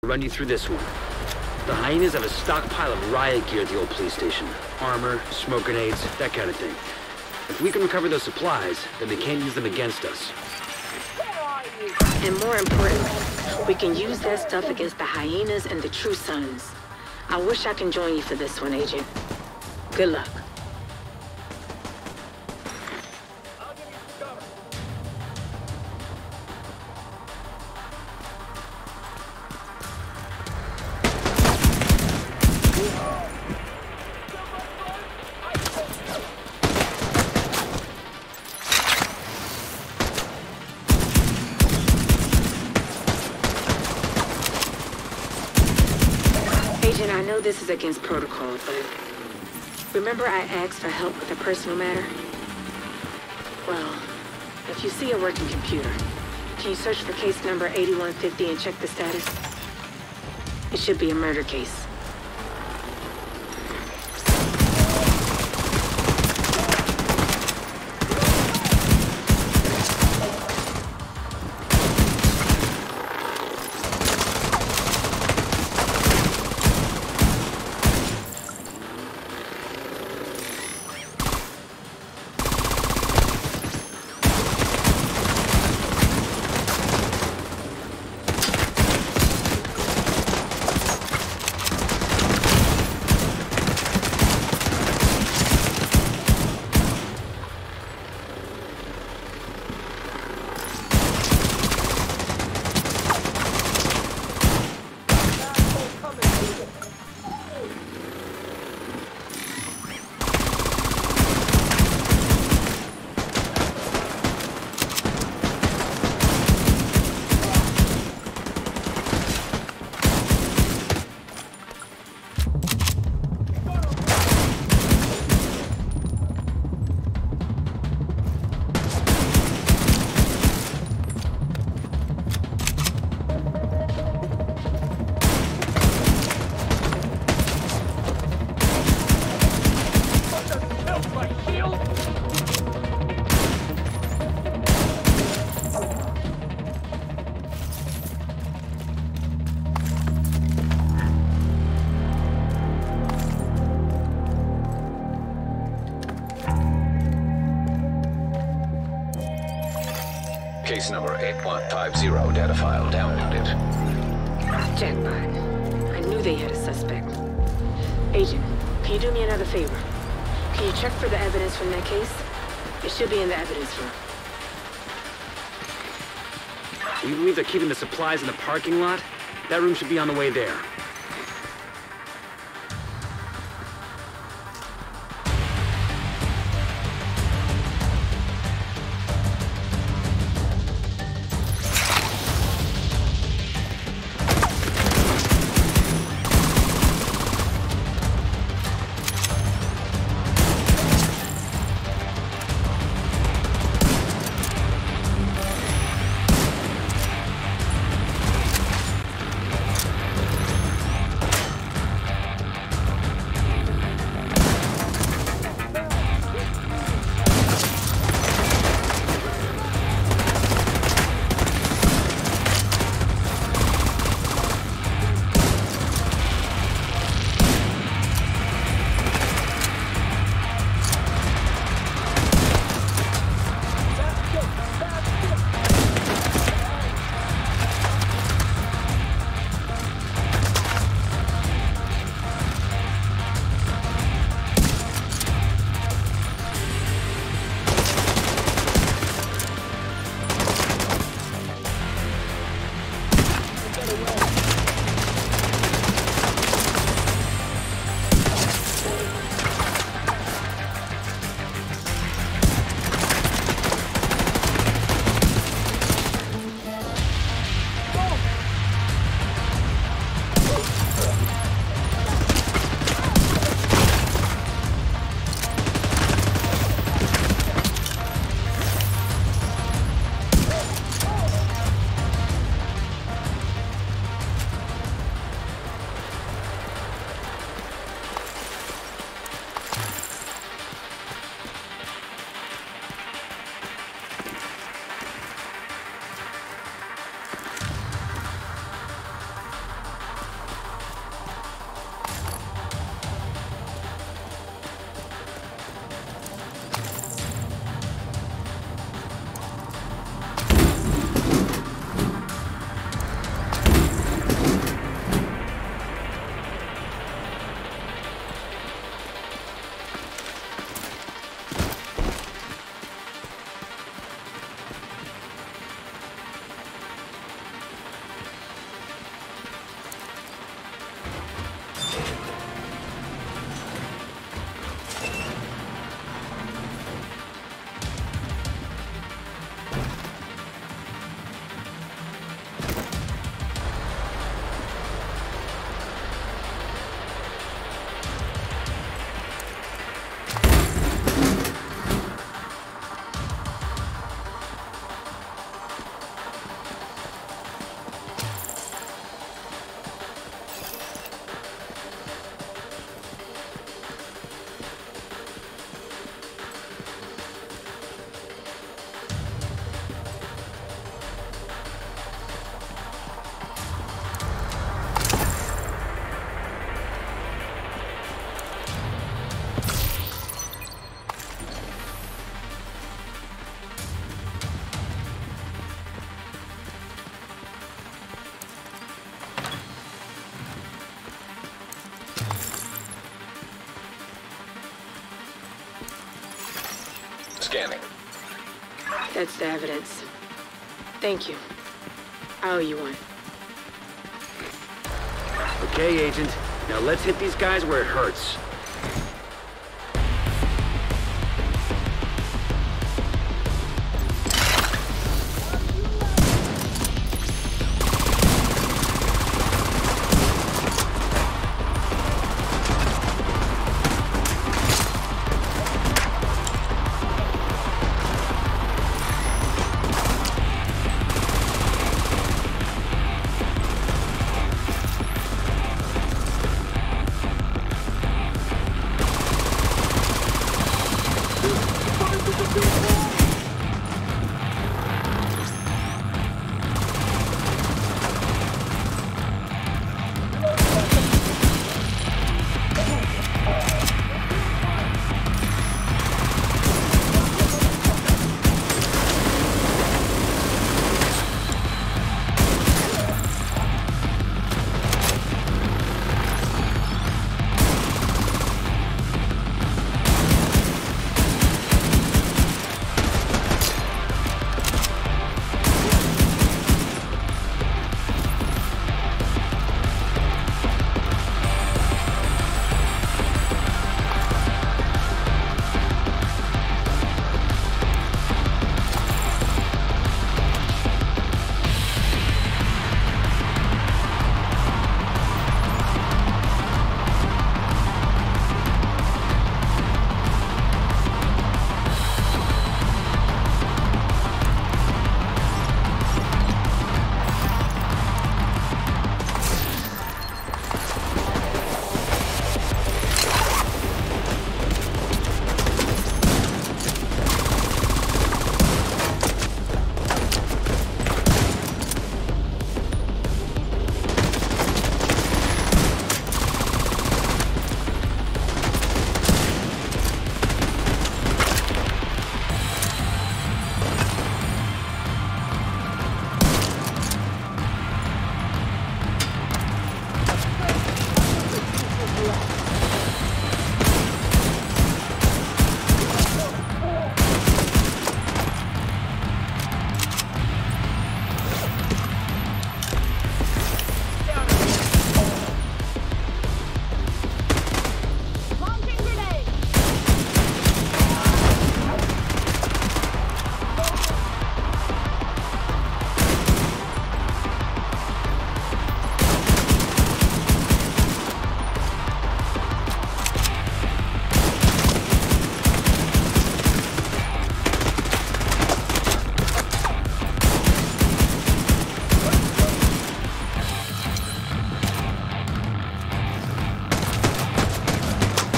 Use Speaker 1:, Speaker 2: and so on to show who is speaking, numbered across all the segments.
Speaker 1: Run you through this one. The Hyenas have a stockpile of riot gear at the old police station. Armor, smoke grenades, that kind of thing. If we can recover those supplies, then they can't use them against us.
Speaker 2: And more importantly, we can use that stuff against the Hyenas and the True Sons. I wish I can join you for this one, Agent. Good luck. Agent, I know this is against protocol, but remember I asked for help with a personal matter? Well, if you see a working computer, can you search for case number 8150 and check the status? It should be a murder case.
Speaker 3: Case number 8150 data file downloaded.
Speaker 2: Jackpot. I knew they had a suspect. Agent, can you do me another favor? Can you check for the evidence from that case? It should be in the evidence room.
Speaker 1: You believe they're keeping the supplies in the parking lot? That room should be on the way there.
Speaker 3: Scanning.
Speaker 2: That's the evidence. Thank you. I owe you one.
Speaker 1: Okay, Agent. Now let's hit these guys where it hurts.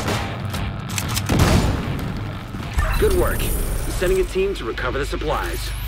Speaker 1: Good work. I'm sending a team to recover the supplies.